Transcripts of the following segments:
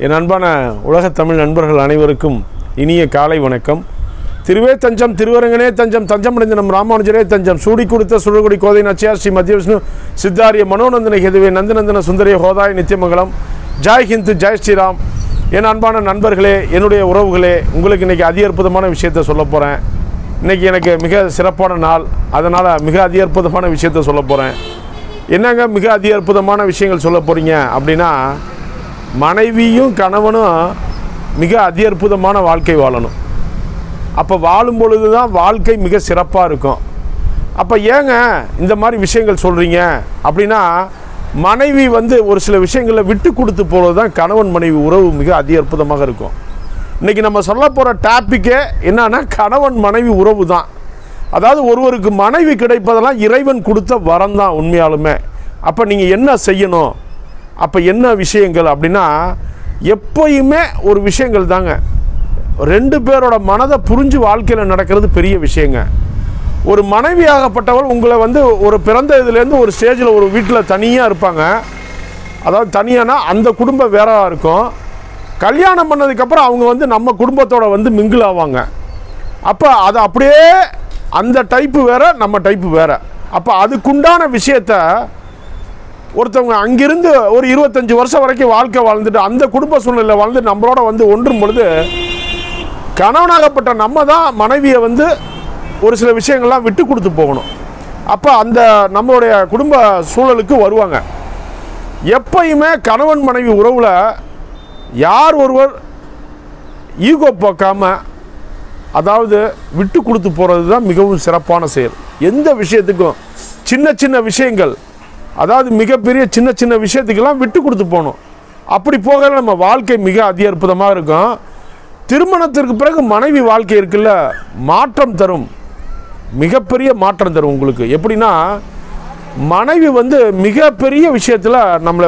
என் அன்பான உலகத் தமிழ் நண்பர்கள் அனைவருக்கும் இனிய காலை வணக்கம். திருவே தஞ்சம் திருவரங்கனே தஞ்சம் தஞ்சமடைந்த நம் ராமானுஜரே தஞ்சம் சூடி கொடுத்த சுழகுடி கோதை நச்சியார் ஸ்ரீ மத்திய விஷ்ணு சித்தாரிய மனோநந்தன ஹெதுவே நந்தநந்தன சுந்தரிய ஹோதாய் நித்தியமங்கலம். ஜாய் ஹிந்த் ஜாய் ஸ்ரீராம். என் அன்பான நண்பர்களே, என்னுடைய உறவுகளே, உங்களுக்கு இன்றைக்கி அதி அற்புதமான விஷயத்தை சொல்ல போகிறேன். இன்றைக்கி எனக்கு மிக சிறப்பான நாள், அதனால் மிக அதி அற்புதமான விஷயத்தை சொல்ல போகிறேன். என்னங்க மிக அதி அற்புதமான விஷயங்கள் சொல்ல போகிறீங்க அப்படின்னா, மனைவியும் கணவனும் மிக அதி அற்புதமான வாழ்க்கை வாழணும். அப்போ வாழும் பொழுது தான் வாழ்க்கை மிக சிறப்பாக இருக்கும். அப்போ ஏங்க இந்த மாதிரி விஷயங்கள் சொல்கிறீங்க அப்படின்னா, மனைவி ஒரு சில விஷயங்களில் விட்டு கொடுத்து போகிறது தான் கணவன் மனைவி உறவு மிக அதி அற்புதமாக இருக்கும். இன்றைக்கி நம்ம சொல்ல போகிற டாப்பிக்கே என்னன்னா, கணவன் மனைவி உறவு தான். அதாவது ஒருவருக்கு மனைவி கிடைப்பதெல்லாம் இறைவன் கொடுத்த வரம் தான் உண்மையாலுமே. அப்போ நீங்கள் என்ன செய்யணும், அப்போ என்ன விஷயங்கள் அப்படின்னா, எப்போயுமே ஒரு விஷயங்கள் தாங்க, ரெண்டு பேரோட மனதை புரிஞ்சு வாழ்க்கையில் நடக்கிறது பெரிய விஷயங்க. ஒரு மனைவியாகப்பட்டவள் உங்களை ஒரு பிறந்த இதுலேருந்து ஒரு ஸ்டேஜில் ஒரு வீட்டில் தனியாக இருப்பாங்க. அதாவது தனியானா அந்த குடும்பம் வேறாக இருக்கும். கல்யாணம் பண்ணதுக்கப்புறம் அவங்க நம்ம குடும்பத்தோட மிங்கிள் ஆவாங்க. அப்போ அது அப்படியே அந்த டைப்பு வேறு, நம்ம டைப்பு வேறு. அப்போ அதுக்குண்டான விஷயத்த ஒருத்தவங்க அங்கிருந்து ஒரு 25 வருஷம் வரைக்கும் வாழ்க்கை வாழ்ந்துட்டு அந்த குடும்ப சூழ்நிலை வாழ்ந்து நம்மளோட ஒன்றும் பொழுது, கணவனாகப்பட்ட நம்ம தான் மனைவியை ஒரு சில விஷயங்கள்லாம் விட்டு கொடுத்து போகணும். அப்போ அந்த நம்மளுடைய குடும்ப சூழலுக்கு வருவாங்க. எப்பயுமே கணவன் மனைவி உறவில் யார் ஒருவர் ஈகோ பார்க்காம, அதாவது விட்டு கொடுத்து போகிறது தான் மிகவும் சிறப்பான செயல். எந்த விஷயத்துக்கும் சின்ன சின்ன விஷயங்கள், அதாவது மிகப்பெரிய சின்ன சின்ன விஷயத்துக்கெல்லாம் விட்டு கொடுத்து போகணும். அப்படி போகல நம்ம வாழ்க்கை மிக அதி அற்புதமாக இருக்கும். திருமணத்திற்கு பிறகு மனைவி வாழ்க்கை இருக்குல்ல, மாற்றம் தரும், மிகப்பெரிய மாற்றம் தரும் உங்களுக்கு. எப்படின்னா, மனைவி மிகப்பெரிய விஷயத்தில் நம்மளை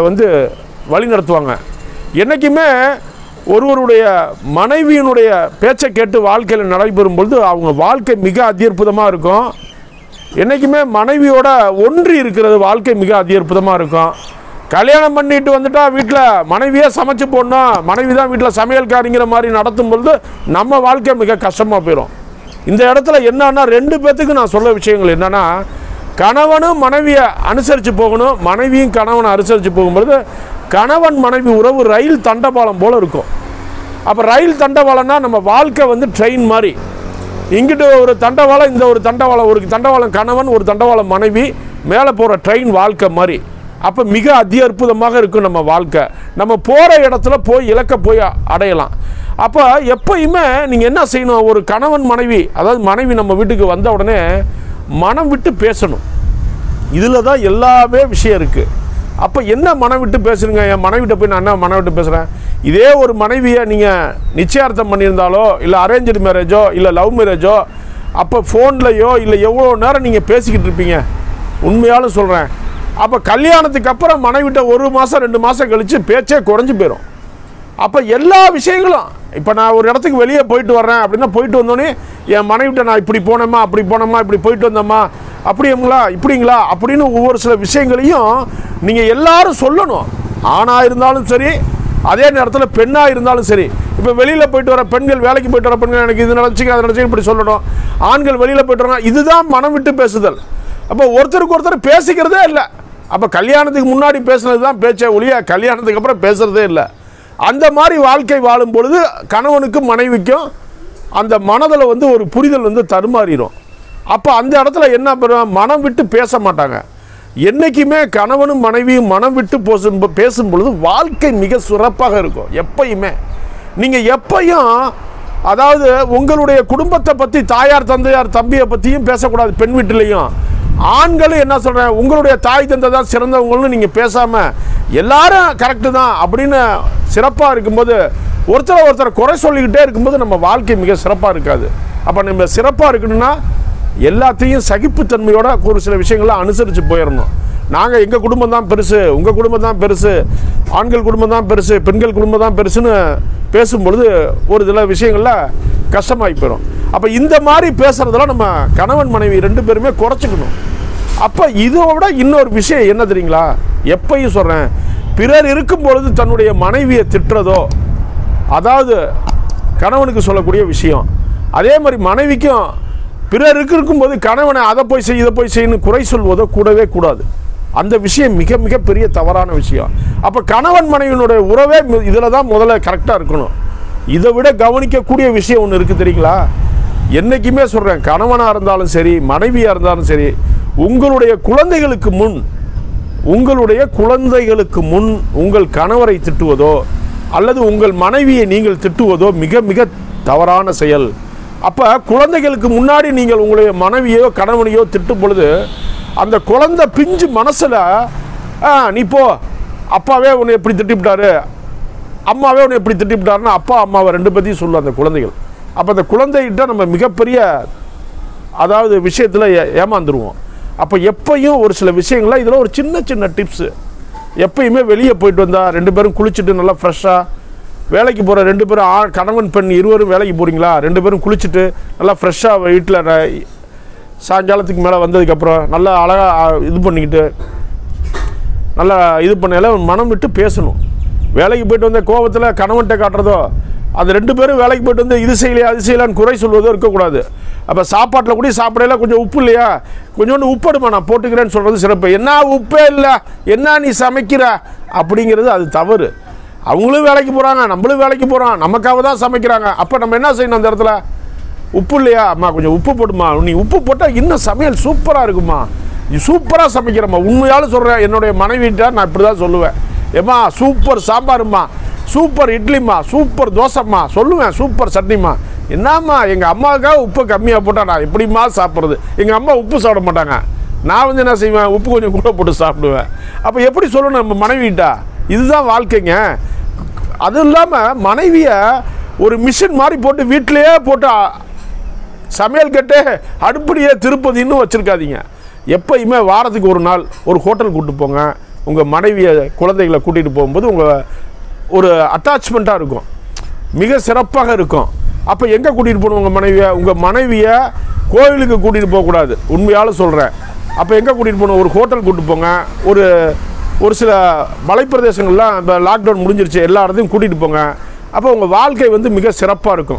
வழி நடத்துவாங்க. என்றைக்குமே ஒருவருடைய மனைவியினுடைய பேச்சை கேட்டு வாழ்க்கையில் நடைபெறும் பொழுது அவங்க வாழ்க்கை மிக அதி அற்புதமாக இருக்கும். என்றைக்குமே மனைவியோட ஒன்றி இருக்கிறது வாழ்க்கை மிக அதி அற்புதமாக இருக்கும். கல்யாணம் பண்ணிட்டு வந்துட்டா வீட்டில் மனைவியே சமைச்சு போடணும், மனைவி தான் வீட்டில் சமையல்காரிங்கிற மாதிரி நடத்தும் பொழுது நம்ம வாழ்க்கை மிக கஷ்டமாக போயிடும். இந்த இடத்துல என்னன்னா, ரெண்டு பேர்த்துக்கு நான் சொல்ல விஷயங்கள் என்னென்னா, கணவனும் மனைவியை அனுசரித்து போகணும், மனைவியும் கணவனை அனுசரித்து போகும்பொழுது கணவன் மனைவி உறவு ரயில் தண்டவாளம் போல் இருக்கும். அப்போ ரயில் தண்டவாளம்னா நம்ம வாழ்க்கை ட்ரெயின் மாதிரி, இங்கிட்டு ஒரு தண்டவாளம், இந்த ஒரு தண்டவாளம், ஒரு தண்டவாளம் கணவன், ஒரு தண்டவாளம் மனைவி, மேலே போகிற ட்ரெயின் வாழ்க்கை மாதிரி. அப்போ மிக அதி அற்புதமாக இருக்கும் நம்ம வாழ்க்கை. நம்ம போகிற இடத்துல இலக்க போய் அடையலாம். அப்போ எப்பயுமே நீங்கள் என்ன செய்யணும், ஒரு கணவன் மனைவி, அதாவது மனைவி நம்ம வீட்டுக்கு வந்த உடனே மனம் விட்டு பேசணும். இதில் தான் எல்லாமே விஷயம் இருக்குது. அப்போ என்ன மனம் விட்டு பேசுறீங்க, என் மனைவிட்ட போய் நான் என்ன மனம் விட்டு பேசுகிறேன். இதே ஒரு மனைவியை நீங்கள் நிச்சயார்த்தம் பண்ணியிருந்தாலோ, இல்லை அரேஞ்சு மேரேஜோ, இல்லை லவ் மேரேஜோ, அப்போ ஃபோன்லையோ இல்லை எவ்வளோ நேரம் நீங்கள் பேசிக்கிட்டு இருப்பீங்க. உண்மையாலும் சொல்கிறேன். அப்போ கல்யாணத்துக்கு அப்புறம் மனைவிட்ட 1 மாதம் 2 மாதம் கழித்து பேச்சே குறைஞ்சி போயிடும். அப்போ எல்லா விஷயங்களும், இப்போ நான் ஒரு இடத்துக்கு வெளியே போயிட்டு வர்றேன் அப்படின்னா, போயிட்டு வந்தோடனே என் மனைவிட்ட நான் இப்படி போனேம்மா, அப்படி போனோம்மா, இப்படி போயிட்டு வந்தோம்மா, அப்படிங்களா இப்படிங்களா அப்படின்னு ஒவ்வொரு சில விஷயங்களையும் நீங்கள் எல்லாரும் சொல்லணும். ஆணாக இருந்தாலும் சரி, அதே நேரத்தில் பெண்ணாக இருந்தாலும் சரி. இப்போ வெளியில் போயிட்டு வர பெண்கள், வேலைக்கு போயிட்டு வர பெண்கள், எனக்கு இது நினச்சிங்க அதை நினச்சிங்க இப்படி சொல்லணும். ஆண்கள் வெளியில் போயிட்டு வராங்க, இதுதான் மனம் விட்டு பேசுதல். அப்போ ஒருத்தருக்கு ஒருத்தர் பேசிக்கிறதே இல்லை. அப்போ கல்யாணத்துக்கு முன்னாடி பேசுனது தான் பேச்சே ஒழிய கல்யாணத்துக்கு அப்புறம் பேசுகிறதே இல்லை. அந்த மாதிரி வாழ்க்கை வாழும் பொழுது கணவனுக்கும் மனைவிக்கும் அந்த மனதில் ஒரு புரிதல் தடுமாறிடும். அப்போ அந்த இடத்துல என்ன பண்ணுவாங்க, மனம் விட்டு பேச மாட்டாங்க. என்றைக்குமே கணவனும் மனைவியும் மனம் விட்டு பேசும் பொழுது வாழ்க்கை மிக சிறப்பாக இருக்கும். எப்பயுமே நீங்கள் எப்பையும், அதாவது உங்களுடைய குடும்பத்தை பற்றி, தாயார் தந்தையார் தம்பியை பற்றியும் பேசக்கூடாது. பெண் வீட்டிலையும் ஆண்களும் என்ன சொல்கிறேன், உங்களுடைய தாய் தந்தை தான் சிறந்தவங்கன்னு நீங்கள் பேசாமல் எல்லாரும் கரெக்டு தான் அப்படின்னு சிறப்பாக இருக்கும்போது, ஒருத்தர் குறை சொல்லிக்கிட்டே இருக்கும்போது நம்ம வாழ்க்கை மிக சிறப்பாக இருக்காது. அப்போ நம்ம சிறப்பாக இருக்கணும்னா எல்லாத்தையும் சகிப்புத்தன்மையோட ஒரு சில விஷயங்கள்லாம் அனுசரித்து போயிடணும். நாங்கள் எங்கள் குடும்பம் தான் பெருசு, உங்கள் குடும்பம் தான் பெருசு, ஆண்கள் குடும்பம் தான் பெருசு, பெண்கள் குடும்பம் தான் பெருசுன்னு பேசும்பொழுது ஒரு சில விஷயங்களில் கஷ்டமாகி போயிடும். அப்போ இந்த மாதிரி பேசுகிறதெல்லாம் நம்ம கணவன் மனைவி 2 பேருமே குறைச்சிக்கணும். அப்போ இதோட இன்னொரு விஷயம் என்ன தெரியுங்களா, எப்பயும் சொல்கிறேன், பிறர் இருக்கும் பொழுது தன்னுடைய மனைவியை திட்டுறதோ அதாவது கணவனுக்கு சொல்லக்கூடிய விஷயம். அதே மாதிரி மனைவிக்கும் பிறருக்கு இருக்கும்போது கணவனை அதை போய் செய் இதை போய் செய்யணும் குறை சொல்வதோ கூடவே கூடாது. அந்த விஷயம் மிக மிக பெரிய தவறான விஷயம். அப்போ கணவன் மனைவியினுடைய உறவே இதில் தான் முதல்ல கரெக்டாக இருக்கணும். இதை விட கவனிக்கக்கூடிய விஷயம் ஒன்று இருக்குது தெரியுங்களா? என்றைக்குமே சொல்கிறேன், கணவனாக இருந்தாலும் சரி மனைவியாக இருந்தாலும் சரி, உங்களுடைய குழந்தைகளுக்கு முன் உங்கள் கணவரை திட்டுவதோ அல்லது உங்கள் மனைவியை நீங்கள் திட்டுவதோ மிக மிக தவறான செயல். அப்போ குழந்தைகளுக்கு முன்னாடி நீங்கள் உங்களுடைய மனைவியோ கணவனையோ திட்டும் பொழுது அந்த குழந்தை பிஞ்சு மனசில் நீ போ, அப்பாவே உன்னை எப்படி திட்டிவிட்டாரு, அம்மாவே உன்னை எப்படி திட்டிவிட்டாருன்னா அப்பா அம்மாவை ரெண்டு பற்றியும் சொல்லும் அந்த குழந்தைகள். அப்போ அந்த குழந்தைகிட்ட நம்ம மிகப்பெரிய அதாவது விஷயத்தில் ஏமாந்துருவோம். அப்போ எப்பையும் ஒரு சில விஷயங்கள்லாம் இதில் ஒரு சின்ன சின்ன டிப்ஸு. எப்பயுமே வெளியே போயிட்டு வந்தால் ரெண்டு பேரும் குளிச்சுட்டு நல்லா ஃப்ரெஷ்ஷாக வேலைக்கு போகிற ரெண்டு பேரும் கணவன் பெண் இருவரும் வேலைக்கு போகிறீங்களா, ரெண்டு பேரும் குளிச்சுட்டு நல்லா ஃப்ரெஷ்ஷாக வீட்டில் சாயங்காலத்துக்கு மேலே வந்ததுக்கப்புறம் நல்லா அழகாக இது பண்ணிக்கிட்டு நல்லா இது பண்ணல மனம் விட்டு பேசணும். வேலைக்கு போய்ட்டு வந்த கோபத்தில் கணவன்கிட்ட காட்டுறதோ, அது ரெண்டு பேரும் வேலைக்கு போய்ட்டு வந்து இது செய்யலையா அது செய்யலான்னு குறை சொல்வதோ இருக்கக்கூடாது. அப்போ சாப்பாட்டில் கூட சாப்பிடல கொஞ்சம் உப்பு இல்லையா, கொஞ்சோண்டு உப்படுமா நான் போட்டுக்கிறேன்னு சொல்கிறது சிறப்பு. என்ன உப்பே இல்லை, என்ன நீ சமைக்கிற அப்படிங்கிறது அது தவறு. அவங்களும் வேலைக்கு போகிறாங்க, நம்மளும் வேலைக்கு போகிறோம், நமக்காக தான் சமைக்கிறாங்க. அப்போ நம்ம என்ன செய்யணும், அந்த இடத்துல உப்பு இல்லையா அம்மா கொஞ்சம் உப்பு போடுமா, நீ உப்பு போட்டால் இன்னும் சமையல் சூப்பராக இருக்குமா, நீ சூப்பராக சமைக்கிறம்மா. உண்மையாலும் சொல்கிறேன், என்னுடைய மனைவிட்ட நான் இப்படி தான் சொல்லுவேன், ஏம்மா சூப்பர் சாம்பாருமா, சூப்பர் இட்லிம்மா, சூப்பர் தோசைம்மா சொல்லுவேன், சூப்பர் சட்னிம்மா. என்னம்மா எங்கள் அம்மாவுக்காக உப்பு கம்மியாக போட்டால் நான் எப்படிம்மா சாப்பிட்றது, எங்கள் அம்மா உப்பு சாப்பிட மாட்டாங்க, நான் வந்து என்ன செய்வேன் உப்பு கொஞ்சம் கூட போட்டு சாப்பிடுவேன். அப்போ எப்படி சொல்லணும் நம்ம மனைவிட்டா, இதுதான் வாழ்க்கைங்க. அதுவும் இல்லாமல் மனைவியை ஒரு மிஷின் மாதிரி போட்டு வீட்டிலையே போட்டு சமையல் கட்டு அடுப்படியே திருப்பதி இன்னும் வச்சுருக்காதீங்க. எப்பயுமே வாரத்துக்கு ஒரு நாள் ஒரு ஹோட்டல் கூப்பிட்டு போங்க. உங்கள் மனைவியை குழந்தைகளை கூட்டிகிட்டு போகும்போது உங்கள் ஒரு அட்டாச்மெண்ட்டாக இருக்கும், மிக சிறப்பாக இருக்கும். அப்போ எங்கே கூட்டிகிட்டு போகணும் உங்கள் மனைவியை கோவிலுக்கு கூட்டிகிட்டு போகக்கூடாது, உண்மையாலும் சொல்கிறேன். அப்போ எங்கே கூட்டிகிட்டு போகணும், ஒரு ஹோட்டல் கூப்பிட்டு போங்க. ஒரு சில மலைப்பிரதேசங்கள்லாம் இப்போ லாக்டவுன் முடிஞ்சிருச்சு, எல்லா இடத்தையும் கூட்டிகிட்டு போங்க. அப்போ உங்கள் வாழ்க்கை வந்து மிக சிறப்பாக இருக்கும்.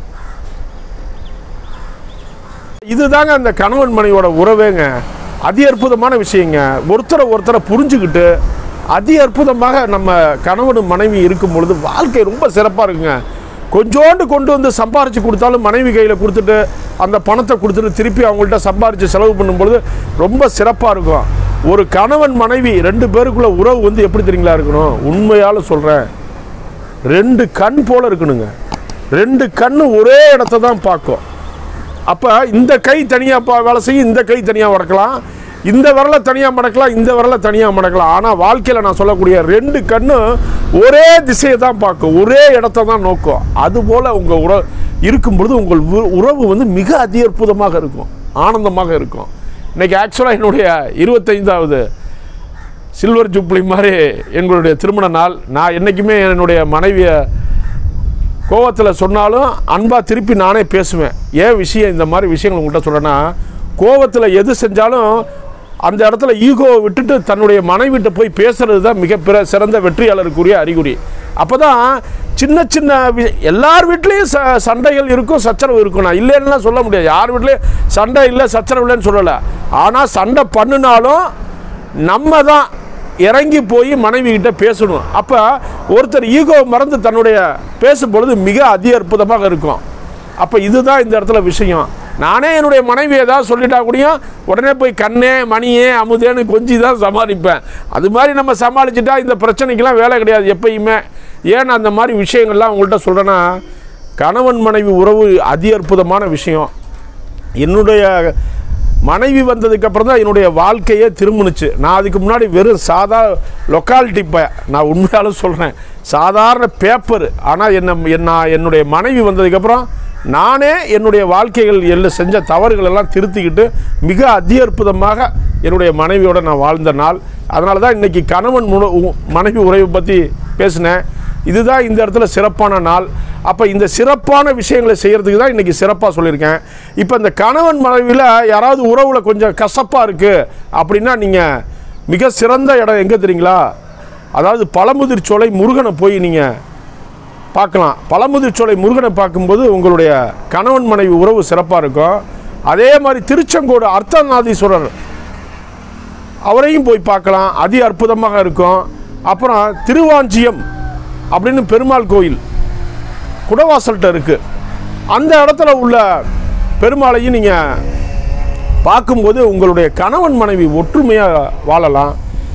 இதுதாங்க அந்த கணவன் மனைவியோட உறவேங்க. அதி அற்புதமான விஷயங்க. ஒருத்தரை புரிஞ்சுக்கிட்டு அதி அற்புதமாக நம்ம கணவன் மனைவி இருக்கும் பொழுது வாழ்க்கை ரொம்ப சிறப்பாக இருக்குங்க. கொஞ்சோண்டு கொண்டு வந்து சம்பாரித்து கொடுத்தாலும் மனைவி கையில் கொடுத்துட்டு அந்த பணத்தை கொடுத்துட்டு திருப்பி அவங்கள்ட்ட சம்பாரித்து செலவு பண்ணும்பொழுது ரொம்ப சிறப்பாக இருக்கும். ஒரு கணவன் மனைவி ரெண்டு பேருக்குள்ள உறவு வந்து எப்படி தெரியுங்களா இருக்கணும், உண்மையாலும் சொல்கிறேன், ரெண்டு கண் போல் இருக்கணுங்க. ரெண்டு கண்ணு ஒரே இடத்த தான் பார்க்கும். அப்போ இந்த கை தனியாக வேலை செய்யும், இந்த கை தனியாக மடக்கலாம், இந்த விரலை தனியாக மடக்கலாம், இந்த விரலை தனியாக மடக்கலாம். ஆனால் வாழ்க்கையில் நான் சொல்லக்கூடிய ரெண்டு கண்ணும் ஒரே திசையை தான் பார்க்கும், ஒரே இடத்த தான் நோக்கும். அதுபோல் உங்கள் உறவு இருக்கும் பொழுது உங்கள் உறவு வந்து மிக அதி அற்புதமாக இருக்கும், ஆனந்தமாக இருக்கும். இன்றைக்கி ஆக்சுவலாக என்னுடைய 25வது சில்வர் ஜூப்ளி மாதிரி எங்களுடைய திருமண நாள். நான் என்றைக்குமே என்னுடைய மனைவியை கோவத்தில் சொன்னாலும் அன்பாக திருப்பி நானே பேசுவேன். ஏன் விஷயம் இந்த மாதிரி விஷயங்கள் உங்கள்கிட்ட சொல்கிறேன்னா, கோவத்தில் எது செஞ்சாலும் அந்த இடத்துல ஈகோவை விட்டுட்டு தன்னுடைய மனைவிட்ட போய் பேசுகிறது தான் மிக சிறந்த வெற்றியாளருக்குரிய அறிகுறி. அப்போ தான் சின்ன சின்ன எல்லார் வீட்லேயும் சண்டைகள் இருக்கும், சச்சரவு இருக்கும். நான் இல்லைன்னா சொல்ல முடியாது, யார் வீட்லேயும் சண்டை இல்லை சச்சரவு இல்லைன்னு சொல்லலை. ஆனால் சண்டை பண்ணினாலும் நம்ம தான் இறங்கி போய் மனைவி கிட்ட பேசணும். அப்போ ஒருத்தர் ஈகோ மறந்து தன்னுடைய பேசும்பொழுது மிக அதி அற்புதமாக இருக்கும். அப்போ இதுதான் இந்த இடத்துல விஷயம். நானே என்னுடைய மனைவி ஏதாவது சொல்லிட்டா கூடயும் உடனே போய் கண்ணே மணியே அமுதேன்னு கொஞ்சி தான் சமாளிப்பேன். அது மாதிரி நம்ம சமாளிச்சுட்டா இந்த பிரச்சனைக்கெல்லாம் வேலை கிடையாது எப்பயுமே. ஏன் அந்த மாதிரி விஷயங்கள்லாம் உங்கள்கிட்ட சொல்கிறேன்னா, கணவன் மனைவி உறவு அதி அற்புதமான விஷயம். என்னுடைய மனைவி வந்ததுக்கப்புறம் தான் என்னுடைய வாழ்க்கையே திரும்பினுச்சு. நான் அதுக்கு முன்னாடி வெறும் சாதா லொக்காலிட்டி நான் உண்மையாலும் சொல்கிறேன், சாதாரண பேப்பர். ஆனால் என்னுடைய மனைவி வந்ததுக்கப்புறம் நானே என்னுடைய வாழ்க்கைகள் செஞ்ச தவறுகள் எல்லாம் திருத்திக்கிட்டு மிக அதி அற்புதமாக என்னுடைய மனைவியோடு நான் வாழ்ந்த நாள். அதனால தான் இன்றைக்கி கணவன் மனைவி உறவை பற்றி பேசினேன். இதுதான் இந்த இடத்துல சிறப்பான நாள். அப்போ இந்த சிறப்பான விஷயங்களை செய்கிறதுக்கு தான் இன்றைக்கி சிறப்பாக சொல்லியிருக்கேன். இப்போ இந்த கணவன் மனைவியில் யாராவது உறவில் கொஞ்சம் கசப்பாக இருக்குது அப்படின்னா நீங்கள் மிக சிறந்த இடம் எங்கே தெரியுங்களா, அதாவது பழமுதிர் சோலை முருகனை போய் நீங்கள் பார்க்கலாம். பழமுதிர்ச்சோலை முருகனை பார்க்கும்போது உங்களுடைய கணவன் மனைவி உறவு சிறப்பாக இருக்கும். அதே மாதிரி திருச்செங்கோடு அர்த்தநாதீஸ்வரர் அவரையும் போய் பார்க்கலாம், அதி அற்புதமாக இருக்கும். அப்புறம் திருவாஞ்சியம் அப்படின்னு பெருமாள் கோயில் குடவாசல்கிட்ட இருக்குது. அந்த இடத்துல உள்ள பெருமாளையும் நீங்கள் பார்க்கும்போது உங்களுடைய கணவன் மனைவி ஒற்றுமையாக வாழலாம்.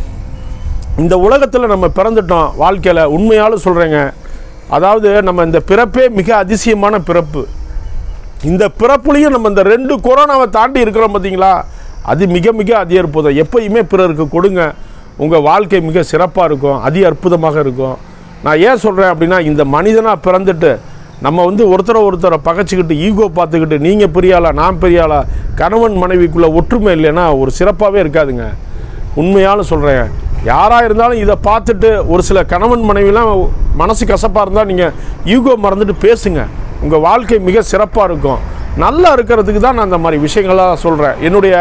இந்த உலகத்தில் நம்ம பிறந்துட்டோம் வாழ்க்கையில், உண்மையாலும் சொல்கிறேங்க. அதாவது நம்ம இந்த பிறப்பே மிக அதிசயமான பிறப்பு. இந்த பிறப்புலையும் நம்ம இந்த 2 கொரோனாவை தாண்டி இருக்கிறோம் பார்த்தீங்களா, அது மிக மிக அதி அற்புதம். எப்பயுமே பிறருக்கு கொடுங்க, உங்கள் வாழ்க்கை மிக சிறப்பாக இருக்கும், அதி அற்புதமாக இருக்கும். நான் ஏன் சொல்கிறேன் அப்படின்னா, இந்த மனிதனாக பிறந்துட்டு நம்ம ஒருத்தரை பகைச்சிக்கிட்டு ஈகோ பார்த்துக்கிட்டு நீங்கள் பெரியாளா நான் பெரியாளா, கணவன் மனைவிக்குள்ளே ஒற்றுமை இல்லைன்னா ஒரு சிறப்பாகவே இருக்காதுங்க. உண்மையாலும் சொல்கிறேன். யாராக இருந்தாலும் இதை பார்த்துட்டு ஒரு சில கணவன் மனைவிலாம் மனசு கசப்பாக இருந்தால் நீங்கள் ஈகோ மறந்துட்டு பேசுங்க, உங்கள் வாழ்க்கை மிக சிறப்பாக இருக்கும். நல்லா இருக்கிறதுக்கு தான் நான் அந்த மாதிரி விஷயங்களாக சொல்கிறேன். என்னுடைய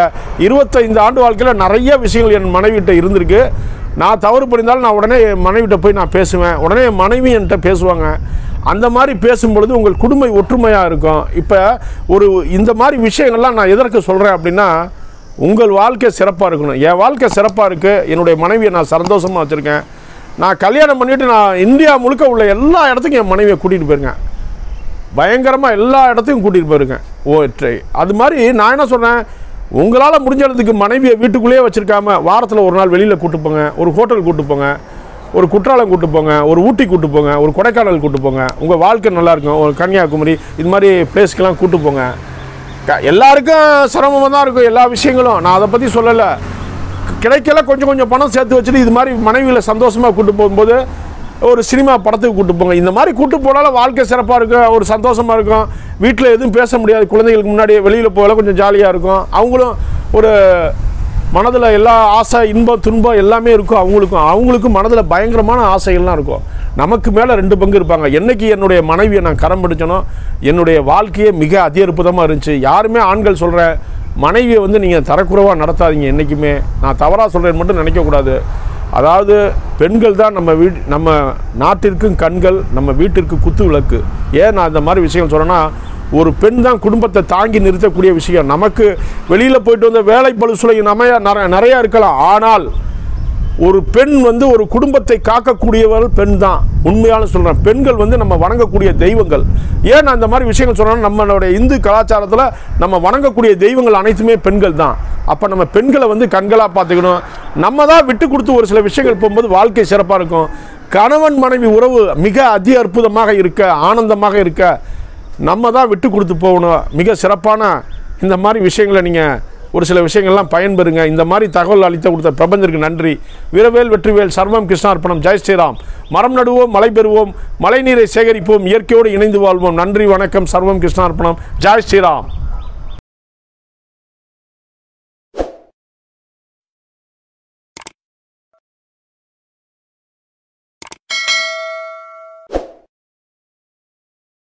25 ஆண்டு வாழ்க்கையில் நிறைய விஷயங்கள் என் மனைவிட்ட இருந்திருக்கு. நான் தவறு பண்ணியிருந்தாலும் நான் உடனே என் மனைவிட்ட போய் நான் பேசுவேன், உடனே என் மனைவி என்கிட்ட பேசுவாங்க. அந்த மாதிரி பேசும்பொழுது உங்கள் குடும்பம் ஒற்றுமையாக இருக்கும். இப்போ இந்த மாதிரி விஷயங்கள்லாம் நான் எதற்கு சொல்கிறேன் அப்படின்னா, உங்கள் வாழ்க்கை சிறப்பாக இருக்கணும். என் வாழ்க்கை சிறப்பாக இருக்குது, என்னுடைய மனைவியை நான் சந்தோஷமாக வச்சுருக்கேன். நான் கல்யாணம் பண்ணிவிட்டு நான் இந்தியா முழுக்க உள்ள எல்லா இடத்துக்கும் என் மனைவியை கூட்டிகிட்டு போயிருக்கேன். பயங்கரமாக எல்லா இடத்துக்கும் கூட்டிகிட்டு போயிருக்கேன். அது மாதிரி நான் என்ன சொல்கிறேன், உங்களால் முடிஞ்ச இடத்துக்கு மனைவியை வீட்டுக்குள்ளேயே வச்சுருக்காம வாரத்தில் ஒரு நாள் வெளியில் கூட்டு போங்க, ஒரு ஹோட்டல் கூட்டு போங்க, ஒரு குற்றாலம் கூட்டு போங்க, ஒரு ஊட்டி கூட்டு போங்க, ஒரு கொடைக்கானல் கூட்டு போங்க. உங்கள் வாழ்க்கை நல்லாயிருக்கும். ஒரு கன்னியாகுமரி இது மாதிரி பிளேஸ்க்கெலாம் கூட்டு போங்க. எல்லாருக்கும் சிரமமாக தான் இருக்கும் எல்லா விஷயங்களும், நான் அதை பற்றி சொல்லலை. கிடைக்கல கொஞ்சம் கொஞ்சம் பணம் சேர்த்து வச்சுட்டு இது மாதிரி மனைவியில் சந்தோஷமாக கூட்டு போகும்போது ஒரு சினிமா படத்துக்கு கூட்டு போங்க. இந்த மாதிரி கூட்டு போனாலும் வாழ்க்கை சிறப்பாக இருக்கும், ஒரு சந்தோஷமாக இருக்கும். வீட்டில் எதுவும் பேச முடியாது, குழந்தைகளுக்கு முன்னாடி வெளியில் போகல கொஞ்சம் ஜாலியாக இருக்கும். அவங்களும் ஒரு மனதில் எல்லா ஆசை இன்பம் துன்பம் எல்லாமே இருக்கும். அவங்களுக்கும் மனதில் பயங்கரமான ஆசைகள்லாம் இருக்கும். நமக்கு மேலே 2 பங்கு இருப்பாங்க. என்றைக்கு என்னுடைய மனைவியை நான் கரம் பிடிச்சனோ என்னுடைய வாழ்க்கையே மிக அதி அற்புதமாக இருந்துச்சு. யாருமே ஆண்கள் சொல்கிற மனைவியை நீங்கள் தரக்குறைவாக நடத்தாதீங்க என்றைக்குமே. நான் தவறாக சொல்கிறேன்னு மட்டும் நினைக்கக்கூடாது. அதாவது பெண்கள் தான் நம்ம நாட்டிற்கும் கண்கள், நம்ம வீட்டிற்கு குத்து விளக்கு. ஏன் நான் இந்த மாதிரி விஷயங்கள் சொல்கிறேன்னா, ஒரு பெண் தான் குடும்பத்தை தாங்கி நிறுத்தக்கூடிய விஷயம். நமக்கு வெளியில் போயிட்டு வந்த வேலை பளுசுலை நிறையா இருக்கலாம். ஆனால் ஒரு பெண் ஒரு குடும்பத்தை காக்கக்கூடியவர்கள் பெண் தான். உண்மையான சொல்கிறேன். பெண்கள் நம்ம வணங்கக்கூடிய தெய்வங்கள். ஏன் நான் இந்த மாதிரி விஷயங்கள் சொல்கிறேன்னா, நம்மளுடைய இந்து கலாச்சாரத்தில் நம்ம வணங்கக்கூடிய தெய்வங்கள் அனைத்துமே பெண்கள் தான். அப்போ நம்ம பெண்களை கண்களாக பார்த்துக்கணும். நம்ம தான் விட்டு கொடுத்து ஒரு சில விஷயங்கள் போகும்போது வாழ்க்கை சிறப்பாக இருக்கும். கணவன் மனைவி உறவு மிக அதி அற்புதமாக இருக்க, ஆனந்தமாக இருக்க நம்ம தான் விட்டு கொடுத்து போகணும். மிக சிறப்பான இந்த மாதிரி விஷயங்களை நீங்கள் ஒரு சில விஷயங்கள்லாம் பயன்பெறுங்க. இந்த மாதிரி தகவல் அளித்த கொடுத்த பிரபஞ்சருக்கு நன்றி. வீரவேல் வெற்றிவேல், சர்வம் கிருஷ்ணார்ப்பணம். ஜெய் ஸ்ரீராம். மரம் நடுவோம், மழை பெறுவோம், மழை நீரை சேகரிப்போம், இயற்கையோடு இணைந்து வாழ்வோம். நன்றி, வணக்கம். சர்வம் கிருஷ்ணார்ப்பணம். ஜெய் ஸ்ரீராம்.